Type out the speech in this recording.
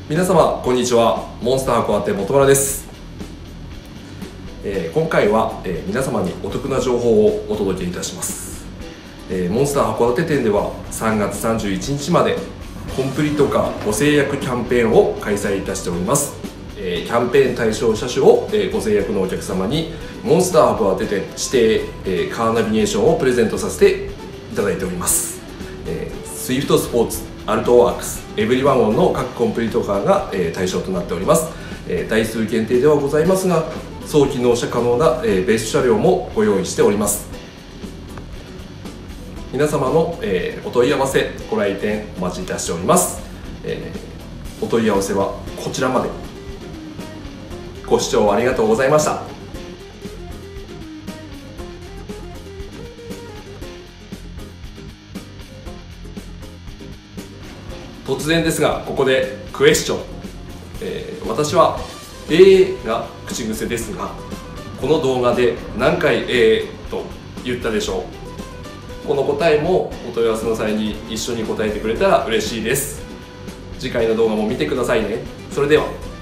皆様こんにちは。モンスター函館本村です。今回は、皆様にお得な情報をお届けいたします。モンスター函館店では3月31日までコンプリートカーご制約キャンペーンを開催いたしております。キャンペーン対象車種を、ご制約のお客様にモンスター函館店指定、カーナビゲーションをプレゼントさせていただいております。スイフトスポーツ、アルトワークス、エブリワンオンの各コンプリートカーが、対象となっております。台数限定ではございますが早期納車可能な、ベース車両もご用意しております。皆様の、お問い合わせご来店お待ちいたしております。お問い合わせはこちらまで。ご視聴ありがとうございました。突然ですがここでクエスチョン、私は「が口癖ですがこの動画で何回「と言ったでしょう。この答えもお問い合わせの際に一緒に答えてくれたら嬉しいです。次回の動画も見てくださいね。それでは。